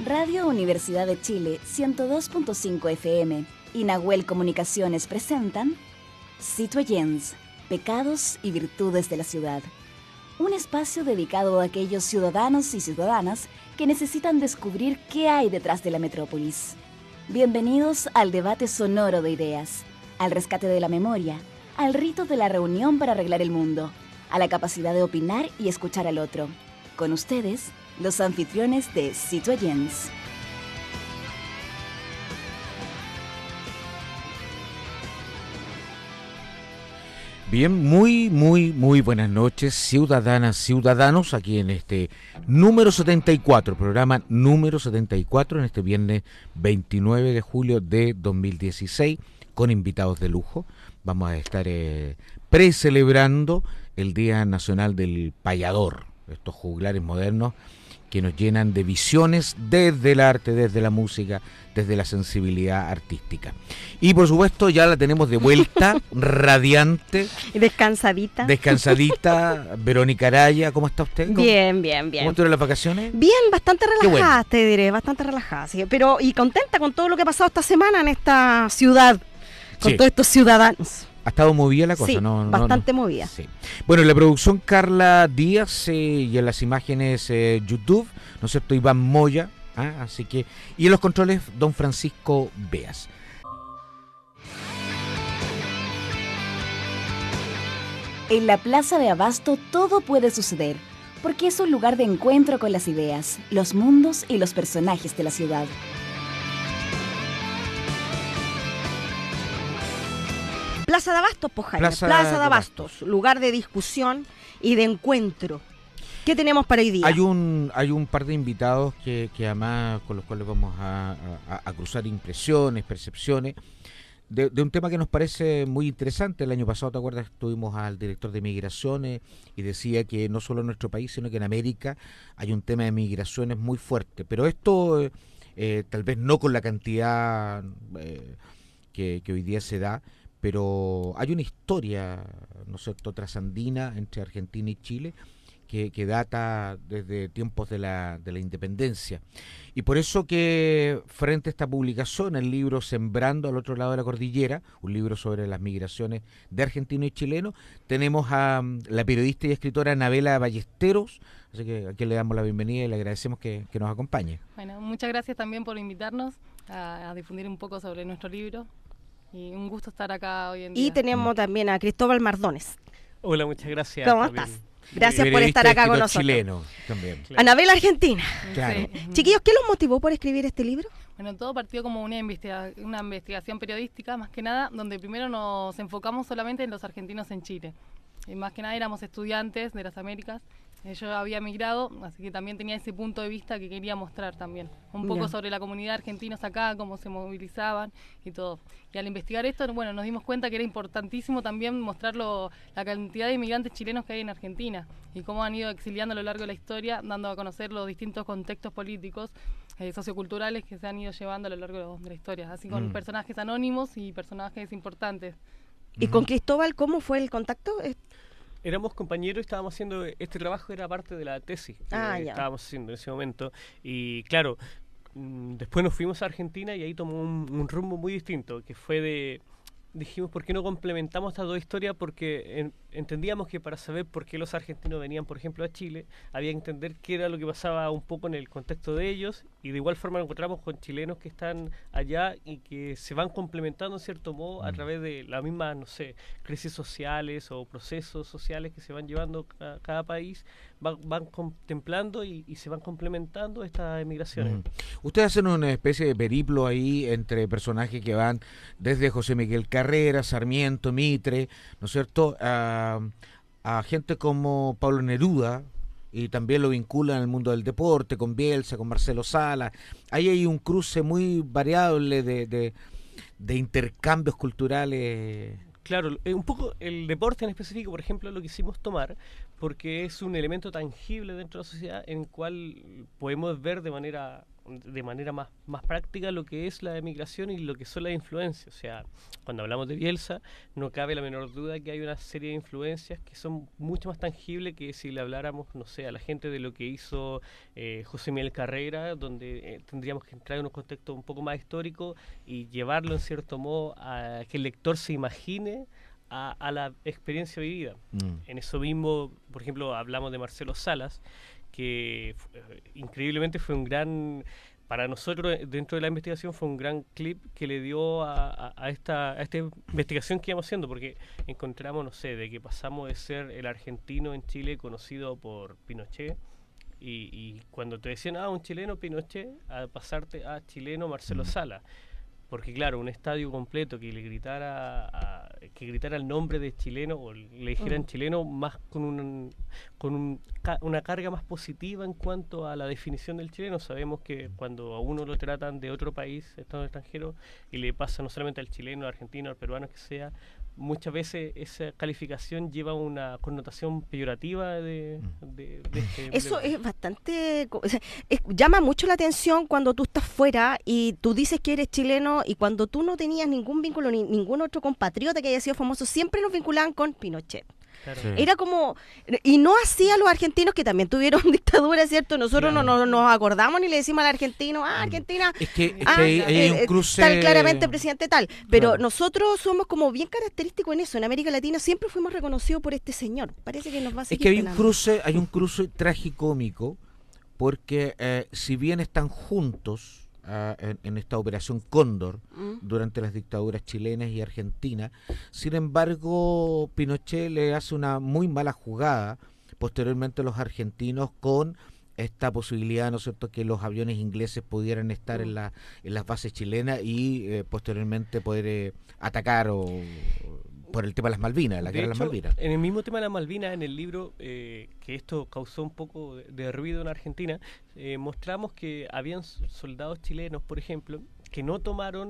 Radio Universidad de Chile 102.5 FM y Nahuel Comunicaciones presentan Citoyens, Pecados y Virtudes de la Ciudad. Un espacio dedicado a aquellos ciudadanos y ciudadanas que necesitan descubrir qué hay detrás de la metrópolis. Bienvenidos al debate sonoro de ideas, al rescate de la memoria, al rito de la reunión para arreglar el mundo, a la capacidad de opinar y escuchar al otro. Con ustedes, los anfitriones de Citoyens. Bien, muy buenas noches, ciudadanas, ciudadanos, aquí en este número 74, programa número 74, en este viernes 29 de julio de 2016, con invitados de lujo. Vamos a estar precelebrando el Día Nacional del Payador, estos juglares modernos que nos llenan de visiones desde el arte, desde la música, desde la sensibilidad artística. Y por supuesto ya la tenemos de vuelta, radiante. Y descansadita. Descansadita, Verónica Araya, ¿cómo está usted? Bien. ¿Cómo estuvieron las vacaciones? Bien, bastante relajada, bueno. Te diré, bastante relajada. Sí, pero y contenta con todo lo que ha pasado esta semana en esta ciudad, con Sí. todos estos ciudadanos. Ha estado movida la cosa, Sí, ¿no? bastante movida. Sí. Bueno, en la producción Carla Díaz y en las imágenes YouTube, ¿no es cierto? Iván Moya, así que, y en los controles don Francisco Beas. En la Plaza de Abasto todo puede suceder, porque es un lugar de encuentro con las ideas, los mundos y los personajes de la ciudad. Plaza de Abastos, pues, Jaime. Plaza Plaza de de Abastos, lugar de discusión y de encuentro. ¿Qué tenemos para hoy día? Hay un par de invitados que además con los cuales vamos a cruzar impresiones, percepciones, de un tema que nos parece muy interesante. El año pasado, ¿te acuerdas? Tuvimos al director de Migraciones y decía que no solo en nuestro país, sino que en América hay un tema de migraciones muy fuerte. Pero esto, tal vez no con la cantidad que hoy día se da, pero hay una historia, ¿no es cierto?, trasandina entre Argentina y Chile, que data desde tiempos de la independencia. Y por eso que frente a esta publicación, el libro Sembrando al otro lado de la cordillera, un libro sobre las migraciones de argentinos y chilenos, tenemos a la periodista y escritora Anabela Ballesteros, así que aquí le damos la bienvenida y le agradecemos que nos acompañe. Bueno, muchas gracias también por invitarnos a difundir un poco sobre nuestro libro y un gusto estar acá hoy en día. Y tenemos también a Cristóbal Mardones. Hola, muchas gracias. ¿Cómo también. estás? Gracias por Periodista estar y acá con escritor nosotros. chileno también. Claro. Anabel Argentina. Claro. Sí. Chiquillos, ¿qué los motivó por escribir este libro? Bueno, todo partió como una investigación periodística, más que nada, donde primero nos enfocamos solamente en los argentinos en Chile. Y más que nada éramos estudiantes de las Américas. Yo había migrado, así que también tenía ese punto de vista que quería mostrar también. Un poco Ya. sobre la comunidad de argentinos acá, cómo se movilizaban y todo. Y al investigar esto, bueno, nos dimos cuenta que era importantísimo también mostrar la cantidad de inmigrantes chilenos que hay en Argentina y cómo han ido exiliando a lo largo de la historia, dando a conocer los distintos contextos políticos, socioculturales que se han ido llevando a lo largo de la historia, así con personajes anónimos y personajes importantes. Y con Cristóbal, ¿cómo fue el contacto? Éramos compañeros y estábamos haciendo, este trabajo era parte de la tesis que Ya. estábamos haciendo en ese momento. Y claro, después nos fuimos a Argentina y ahí tomó un rumbo muy distinto, que fue dijimos, ¿por qué no complementamos estas dos historias? Porque entendíamos que para saber por qué los argentinos venían, por ejemplo, a Chile, había que entender qué era lo que pasaba un poco en el contexto de ellos, y de igual forma nos encontramos con chilenos que están allá y que se van complementando en cierto modo a través de las mismas, no sé, crisis sociales o procesos sociales que se van llevando a cada país, van contemplando y se van complementando estas emigraciones. Ustedes hacen una especie de periplo ahí entre personajes que van desde José Miguel Carrera, Sarmiento, Mitre, ¿no es cierto?, a gente como Pablo Neruda, y también lo vinculan al mundo del deporte, con Bielsa, con Marcelo Sala. Ahí hay un cruce muy variable de intercambios culturales. Claro, un poco el deporte en específico, por ejemplo, lo quisimos tomar porque es un elemento tangible dentro de la sociedad en el cual podemos ver de manera de manera más práctica lo que es la emigración y lo que son las influencias. O sea, cuando hablamos de Bielsa, no cabe la menor duda que hay una serie de influencias que son mucho más tangibles que si le habláramos, no sé, a la gente de lo que hizo José Miguel Carrera, donde tendríamos que entrar en un contexto un poco más histórico y llevarlo en cierto modo a que el lector se imagine a la experiencia vivida. En eso mismo, por ejemplo, hablamos de Marcelo Salas, que increíblemente fue un gran, para nosotros dentro de la investigación fue un gran clip que le dio a esta investigación que íbamos haciendo, porque encontramos, no sé, de que pasamos de ser el argentino en Chile conocido por Pinochet, y cuando te decían, un chileno Pinochet, a pasarte a chileno Marcelo Salas. Porque claro, un estadio completo que le gritara el nombre de chileno o le dijeran chileno más con una carga más positiva en cuanto a la definición del chileno. Sabemos que cuando a uno lo tratan de otro país, estado extranjero, y le pasa no solamente al chileno, al argentino, al peruano, que sea, muchas veces esa calificación lleva una connotación peyorativa de eso es bastante, o sea, llama mucho la atención cuando tú estás fuera y tú dices que eres chileno, y cuando tú no tenías ningún vínculo ni ningún otro compatriota que haya sido famoso, siempre nos vinculaban con Pinochet. Claro. Sí. Era como, y no así a los argentinos, que también tuvieron dictadura, ¿cierto? Nosotros no nos acordamos ni le decimos al argentino, Argentina, Es que ahí hay un cruce. tal, claramente presidente tal. Pero Claro. nosotros somos como bien característicos en eso. En América Latina siempre fuimos reconocidos por este señor. Parece que nos va a Es seguir que hay penando. un cruce tragicómico, porque si bien están juntos en esta operación Cóndor durante las dictaduras chilenas y argentinas, sin embargo Pinochet le hace una muy mala jugada posteriormente a los argentinos con esta posibilidad, ¿no es cierto?, que los aviones ingleses pudieran estar en las bases chilenas y posteriormente poder atacar por el tema de las Malvinas, la De guerra de las hecho, Malvinas. en el mismo tema de las Malvinas, en el libro, que esto causó un poco de ruido en Argentina, mostramos que habían soldados chilenos, por ejemplo, que no tomaron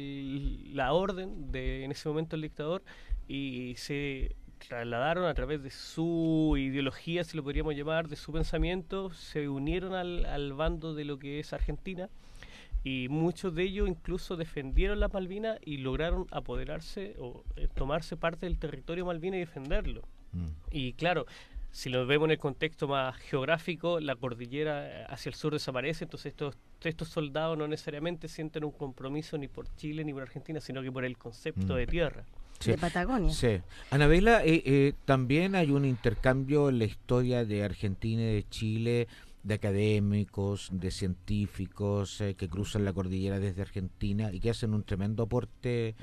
la orden de en ese momento el dictador y se trasladaron a través de su ideología, si lo podríamos llamar, de su pensamiento, se unieron al bando de lo que es Argentina. Y muchos de ellos incluso defendieron las Malvinas y lograron apoderarse o tomarse parte del territorio malvina y defenderlo. Y claro, si lo vemos en el contexto más geográfico, la cordillera hacia el sur desaparece, entonces estos soldados no necesariamente sienten un compromiso ni por Chile ni por Argentina, sino que por el concepto de tierra. Sí. De Patagonia. Sí. Anabela, también hay un intercambio en la historia de Argentina y de Chile, de académicos, de científicos que cruzan la cordillera desde Argentina y que hacen un tremendo aporte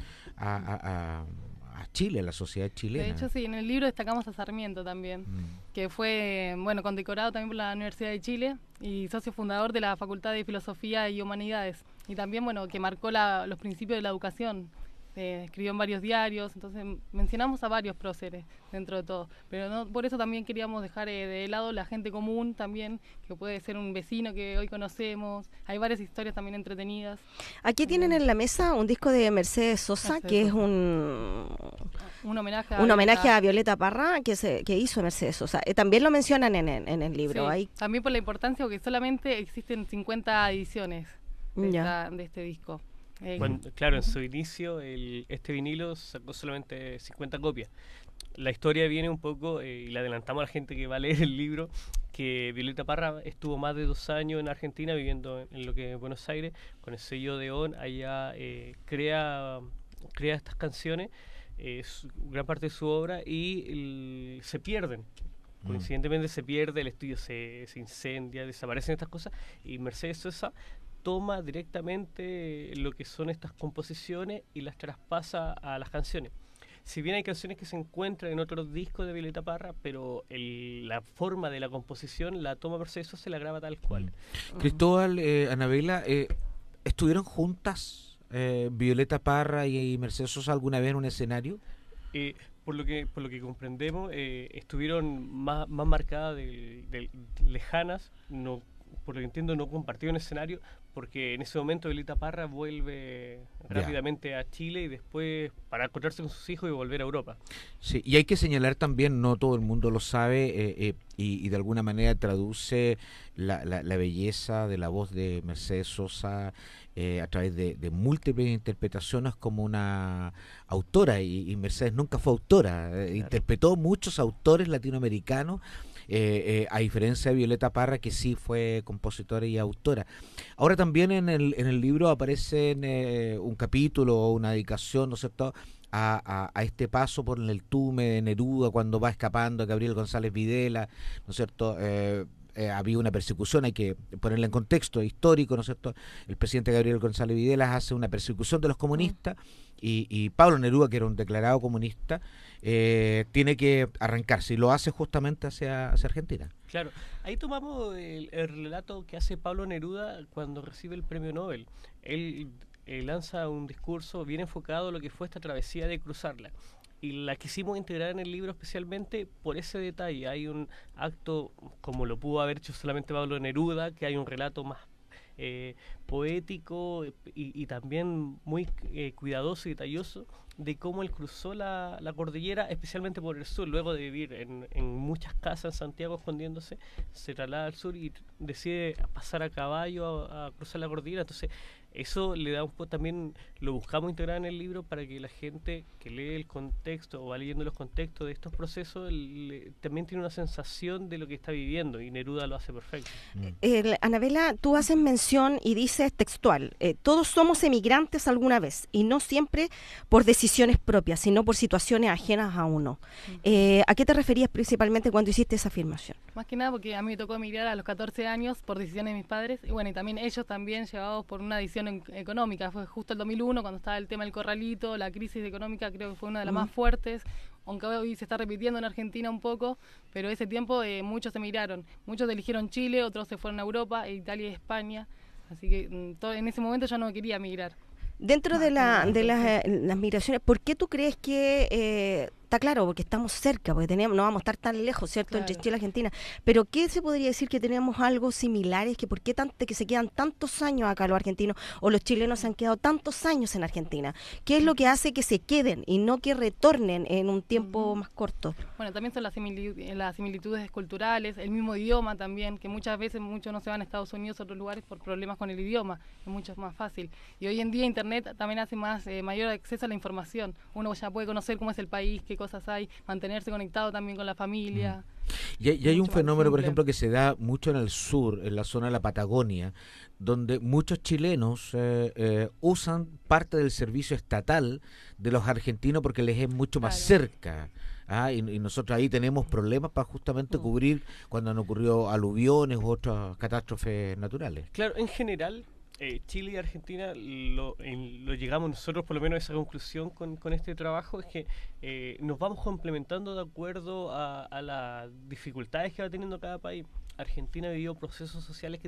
a Chile, a la sociedad chilena. De hecho, sí, en el libro destacamos a Sarmiento también, que fue, condecorado también por la Universidad de Chile y socio fundador de la Facultad de Filosofía y Humanidades. Y también, que marcó los principios de la educación. Escribió en varios diarios, entonces mencionamos a varios próceres dentro de todo, pero no por eso también queríamos dejar de lado la gente común también, que puede ser un vecino que hoy conocemos. Hay varias historias también entretenidas. Aquí tienen en la mesa un disco de Mercedes Sosa, que es un homenaje a Violeta Parra que hizo Mercedes Sosa. También lo mencionan en el libro. Sí, ahí. también por la importancia, porque solamente existen 50 ediciones de este disco. Claro, en su inicio este vinilo sacó solamente 50 copias. La historia viene un poco, y le adelantamos a la gente que va a leer el libro, que Violeta Parra estuvo más de 2 años en Argentina viviendo en lo que es Buenos Aires, con el sello de ON, allá crea estas canciones, gran parte de su obra, y se pierden. Coincidentemente se pierde, el estudio se incendia, desaparecen estas cosas, y Mercedes Sosa toma directamente lo que son estas composiciones y las traspasa a las canciones. Si bien hay canciones que se encuentran en otros discos de Violeta Parra, pero la forma de la composición la toma Mercedes Sosa y la graba tal cual. Cristóbal, Anabela, ¿estuvieron juntas Violeta Parra y Mercedes Sosa alguna vez en un escenario? Por lo que comprendemos, estuvieron más marcadas, lejanas, no por lo que entiendo, no compartieron escenario, porque en ese momento Violeta Parra vuelve rápidamente a Chile y después para encontrarse con sus hijos y volver a Europa. Sí, y hay que señalar también, no todo el mundo lo sabe, y de alguna manera traduce la belleza de la voz de Mercedes Sosa a través de múltiples interpretaciones como una autora, y Mercedes nunca fue autora, Claro. interpretó muchos autores latinoamericanos, a diferencia de Violeta Parra, que sí fue compositora y autora. Ahora también en el libro aparece un capítulo o una dedicación, ¿no es cierto?, a este paso por el Tume de Neruda cuando va escapando a Gabriel González Videla, ¿no es cierto? Había una persecución, hay que ponerla en contexto histórico, ¿no es cierto? El presidente Gabriel González Videla hace una persecución de los comunistas y Pablo Neruda, que era un declarado comunista, tiene que arrancarse y lo hace justamente hacia Argentina. Claro, ahí tomamos el relato que hace Pablo Neruda cuando recibe el premio Nobel. Él lanza un discurso bien enfocado a lo que fue esta travesía de cruzarla. Y la quisimos integrar en el libro especialmente por ese detalle. Hay un acto, como lo pudo haber hecho solamente Pablo Neruda, que hay un relato más poético y también muy cuidadoso y detalloso de cómo él cruzó la cordillera, especialmente por el sur, luego de vivir en muchas casas en Santiago escondiéndose, se traslada al sur y decide pasar a caballo a cruzar la cordillera. Entonces eso le da un poco, también lo buscamos integrar en el libro para que la gente que lee el contexto o va leyendo los contextos de estos procesos también tiene una sensación de lo que está viviendo, y Neruda lo hace perfecto. Anabela, tú haces mención y dices textual, todos somos emigrantes alguna vez y no siempre por decisiones propias, sino por situaciones ajenas a uno. ¿A qué te referías principalmente cuando hiciste esa afirmación? Más que nada porque a mí me tocó emigrar a los 14 años por decisiones de mis padres, y bueno, y también ellos también llevados por una decisión económica. Fue justo el 2001 cuando estaba el tema del corralito, la crisis económica creo que fue una de las más fuertes, aunque hoy se está repitiendo en Argentina un poco, pero ese tiempo muchos emigraron, muchos eligieron Chile, otros se fueron a Europa, Italia y España, así que en ese momento yo no quería emigrar. Dentro de las migraciones, ¿por qué tú crees que está claro? Porque estamos cerca, porque no vamos a estar tan lejos, ¿cierto? Claro. Entre Chile y Argentina. Pero ¿qué se podría decir que tenemos algo similares? Que ¿por qué que se quedan tantos años acá los argentinos o los chilenos se han quedado tantos años en Argentina? ¿Qué es lo que hace que se queden y no que retornen en un tiempo más corto? Bueno, también son las similitudes culturales, el mismo idioma también, que muchas veces muchos no se van a Estados Unidos o otros lugares por problemas con el idioma, es mucho más fácil. Y hoy en día Internet también hace mayor acceso a la información. Uno ya puede conocer cómo es el país, qué cosas hay, mantenerse conectado también con la familia. Y hay un Mucho más fenómeno, por simple. ejemplo, que se da mucho en el sur, en la zona de la Patagonia, donde muchos chilenos usan parte del servicio estatal de los argentinos porque les es mucho más Claro. cerca. Y nosotros ahí tenemos problemas para justamente cubrir cuando han ocurrido aluviones u otras catástrofes naturales. Claro, en general, Chile y Argentina lo llegamos nosotros por lo menos a esa conclusión con este trabajo, es que nos vamos complementando de acuerdo a las dificultades que va teniendo cada país. Argentina vivió procesos sociales que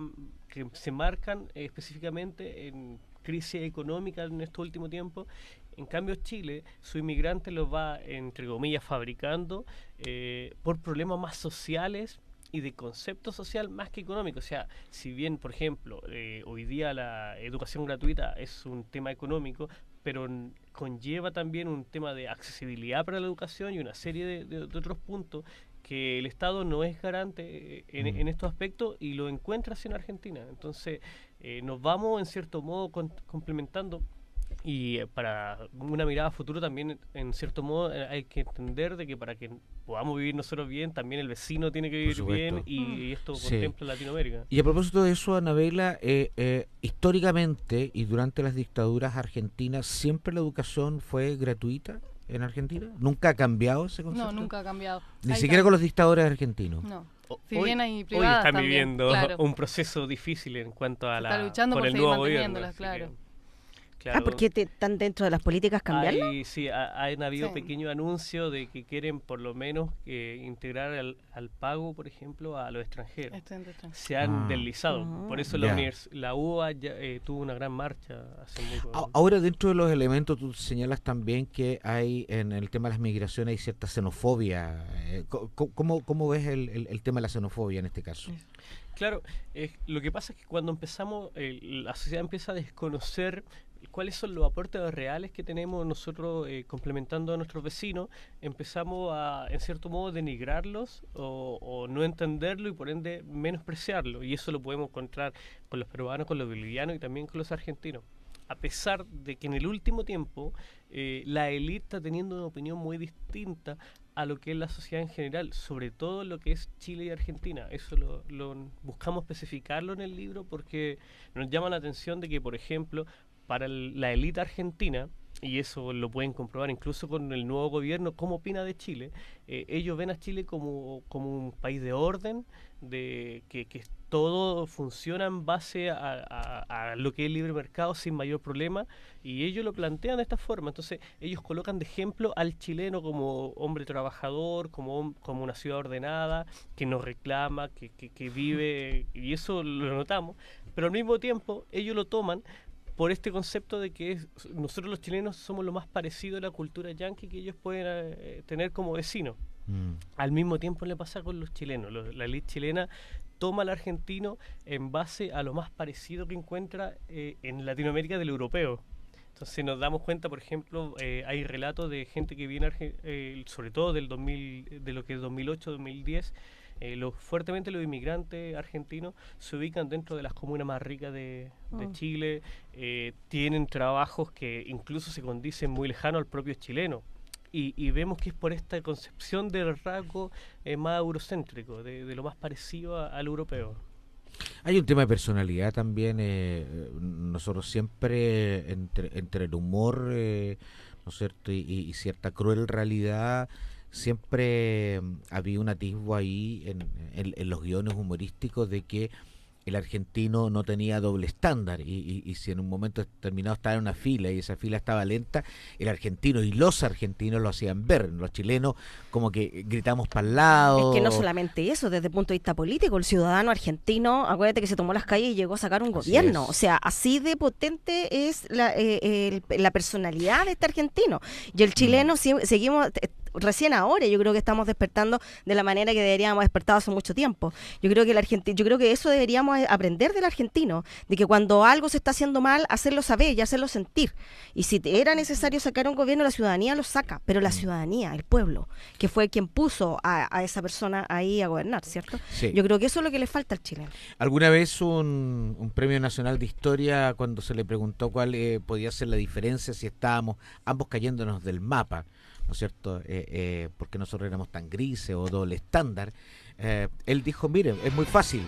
se marcan específicamente en crisis económica en estos últimos tiempos. En cambio Chile, su inmigrante los va, entre comillas, fabricando por problemas más sociales y de concepto social más que económico. O sea, si bien, por ejemplo, hoy día la educación gratuita es un tema económico, pero conlleva también un tema de accesibilidad para la educación y una serie de otros puntos que el Estado no es garante en estos aspectos, y lo encuentra así en Argentina. Entonces, nos vamos en cierto modo complementando. Y para una mirada a futuro también, en cierto modo, hay que entender de que para que podamos vivir nosotros bien, también el vecino tiene que vivir bien, y esto contempla Latinoamérica. Y a propósito de eso, Anabela, históricamente y durante las dictaduras argentinas, ¿siempre la educación fue gratuita en Argentina? ¿Nunca ha cambiado ese concepto? No, nunca ha cambiado. Ni Hay siquiera con los dictadores argentinos. No. Si Hoy, bien hay hoy privadas están también, viviendo claro. un proceso difícil en cuanto a Se está luchando por por el seguir nuevo gobierno. manteniéndolas, así claro. Claro. Porque están dentro de las políticas cambiarlo. Sí, han habido Sí. pequeños anuncios de que quieren por lo menos integrar al pago, por ejemplo, a los extranjeros. Estudiante extranjero. Se han Ah. deslizado. Por eso Ya. la UBA ya, tuvo una gran marcha hace muy poco. Ahora, dentro de los elementos, tú señalas también que hay en el tema de las migraciones hay cierta xenofobia. ¿Cómo ves el tema de la xenofobia en este caso? Claro, lo que pasa es que cuando empezamos, la sociedad empieza a desconocer cuáles son los aportes reales que tenemos nosotros complementando a nuestros vecinos, empezamos a, en cierto modo, denigrarlos o no entenderlo y por ende menospreciarlo. Y eso lo podemos encontrar con los peruanos, con los bolivianos y también con los argentinos. A pesar de que en el último tiempo la élite está teniendo una opinión muy distinta a lo que es la sociedad en general, sobre todo lo que es Chile y Argentina. Eso lo buscamos especificarlo en el libro porque nos llama la atención de que, por ejemplo, para la élite argentina, y eso lo pueden comprobar incluso con el nuevo gobierno, cómo opina de Chile, ellos ven a Chile como un país de orden, de que todo funciona en base a lo que es el libre mercado sin mayor problema, y ellos lo plantean de esta forma. Entonces ellos colocan de ejemplo al chileno como hombre trabajador, como una ciudad ordenada, que no reclama, que vive, y eso lo notamos, pero al mismo tiempo ellos lo toman por este concepto de que nosotros los chilenos somos lo más parecido a la cultura yanqui que ellos pueden tener como vecinos. Al mismo tiempo le pasa con los chilenos. La élite chilena toma al argentino en base a lo más parecido que encuentra en Latinoamérica del europeo. Entonces nos damos cuenta, por ejemplo, hay relatos de gente que viene, sobre todo de lo que es 2008-2010, fuertemente los inmigrantes argentinos se ubican dentro de las comunas más ricas de Chile, tienen trabajos que incluso se condicen muy lejanos al propio chileno. Y vemos que es por esta concepción del rasgo más eurocéntrico, de lo más parecido al europeo. Hay un tema de personalidad también. Nosotros siempre, entre el humor, ¿no es cierto?, y cierta cruel realidad, siempre había un atisbo ahí en los guiones humorísticos de que el argentino no tenía doble estándar y si en un momento determinado estaba en una fila y esa fila estaba lenta, el argentino y los argentinos lo hacían ver. Los chilenos como que gritamos para el lado. Es que no solamente eso, desde el punto de vista político, el ciudadano argentino, acuérdate que se tomó las calles y llegó a sacar un gobierno. O sea, así de potente es la personalidad de este argentino. Y el chileno seguimos... Recién ahora yo creo que estamos despertando de la manera que deberíamos despertar hace mucho tiempo. Yo creo que eso deberíamos aprender del argentino, de que cuando algo se está haciendo mal, hacerlo saber y hacerlo sentir. Y si era necesario sacar un gobierno, la ciudadanía lo saca, pero la ciudadanía, el pueblo, que fue quien puso a esa persona ahí a gobernar, ¿cierto? Sí. Yo creo que eso es lo que le falta al chileno. Alguna vez un premio nacional de historia, cuando se le preguntó cuál podía ser la diferencia si estábamos ambos cayéndonos del mapa, ¿no es cierto?, porque nosotros éramos tan grises o doble estándar, él dijo, miren, es muy fácil,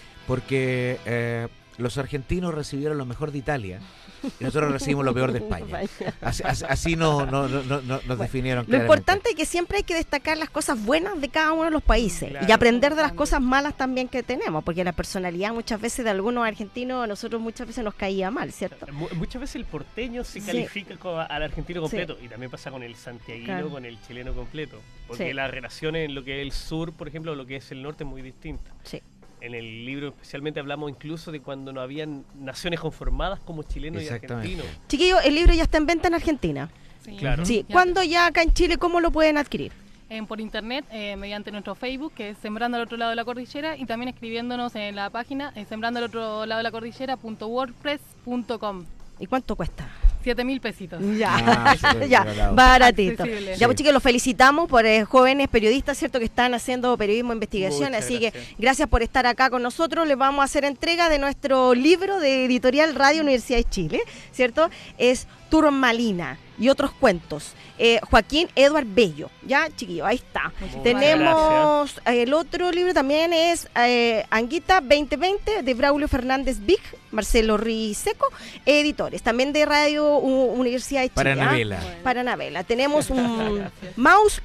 porque los argentinos recibieron lo mejor de Italia y nosotros recibimos lo peor de España. Así nos definieron. Lo importante es que siempre hay que destacar las cosas buenas de cada uno de los países, Claro. y aprender de las cosas malas también que tenemos, porque la personalidad muchas veces de algunos argentinos a nosotros muchas veces nos caía mal, ¿cierto? Muchas veces el porteño se Sí. califica al argentino completo, y también pasa con el santiaguino, Claro. con el chileno completo, porque Sí. las relaciones en lo que es el sur, por ejemplo, lo que es el norte es muy distinta. Sí. En el libro especialmente hablamos incluso de cuando no habían naciones conformadas como chilenos y Exactamente. argentinos. Chiquillos, el libro ya está en venta en Argentina. Sí. Claro. Sí. Ya. ¿Cuándo ya acá en Chile, cómo lo pueden adquirir? Por internet, mediante nuestro Facebook, que es Sembrando al Otro Lado de la Cordillera, y también escribiéndonos en la página sembrando al otro lado de la cordillera.wordpress.com. ¿Y cuánto cuesta? 7.000 pesitos. Ya, súper ya, regalado. baratito. Accesible. Ya, pues chicos, los felicitamos por jóvenes periodistas, ¿cierto?, que están haciendo periodismo de investigación. Muchas Así gracias. que gracias por estar acá con nosotros. Les vamos a hacer entrega de nuestro libro de editorial Radio Universidad de Chile, ¿cierto? Es Turmalina y otros cuentos. Joaquín Edward Bello. Ya, chiquillos, ahí está. Muchas Tenemos el otro libro también es Anguita 2020 de Braulio Fernández Big, Marcelo Riseco, editores. También de Radio Universidad de Chile. Para ¿ah? Anabela. Bueno. Para Anabela. Tenemos un Gracias. mousepad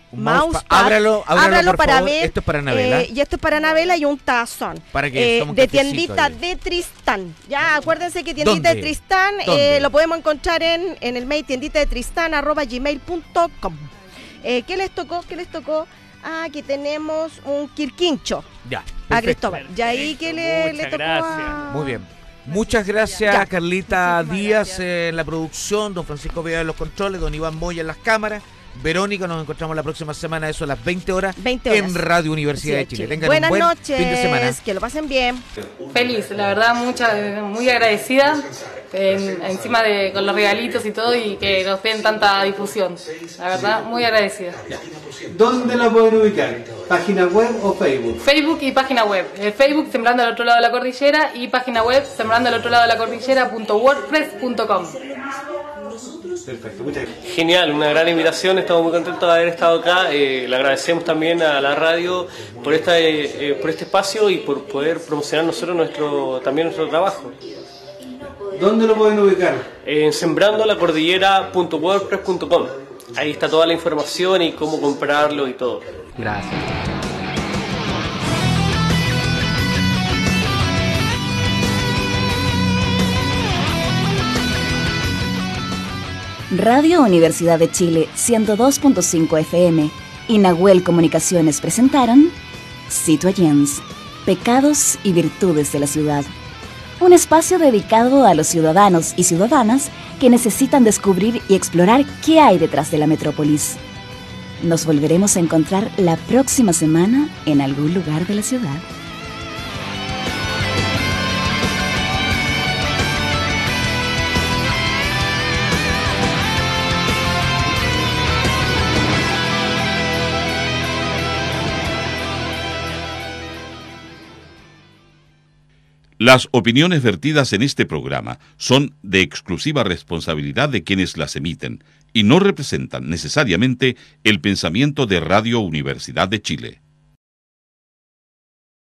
Mousepad. Ábralo por para favor. ver. Esto es para Anabela. Y esto es para Anabela y un tazón. Para que tome un de cafecito tiendita ahí. de Tristán. Ya, acuérdense que tiendita ¿Dónde? de Tristán ¿Dónde? lo podemos encontrar en el mail tienditadetristán@gmail.com. ¿Qué les tocó? Aquí tenemos un quirquincho Ya. a Perfecto. Cristóbal. Y ahí que le Muchas tocó gracias. Muy bien. Muchas gracias, Ya. Carlita Muchísimas Díaz gracias. en la producción, don Francisco Vega en los controles, don Iván Moya en las cámaras. Verónica, nos encontramos la próxima semana, eso a las 20 horas, 20 horas. en Radio Universidad Sí, de Chile. Chile. Tengan Buenas un buen noches, fin de semana. que lo pasen bien. Feliz, la verdad, muy agradecida, encima con los regalitos y todo, y que nos den tanta difusión. La verdad, muy agradecida. ¿Dónde la pueden ubicar? ¿Página web o Facebook? Facebook y página web. Facebook, Sembrando al Otro Lado de la Cordillera, y página web, sembrando al otro lado de la cordillera.wordpress.com. Perfecto, muchas gracias. Genial, una gran invitación, estamos muy contentos de haber estado acá, le agradecemos también a la radio por este espacio y por poder promocionar nosotros nuestro trabajo. ¿Dónde lo pueden ubicar? En sembrandolacordillera.wordpress.com, ahí está toda la información y cómo comprarlo y todo. Gracias. Radio Universidad de Chile 102.5 FM y Nahuel Comunicaciones presentaron Citoyens, Pecados y Virtudes de la Ciudad. Un espacio dedicado a los ciudadanos y ciudadanas que necesitan descubrir y explorar qué hay detrás de la metrópolis. Nos volveremos a encontrar la próxima semana en algún lugar de la ciudad. Las opiniones vertidas en este programa son de exclusiva responsabilidad de quienes las emiten y no representan necesariamente el pensamiento de Radio Universidad de Chile.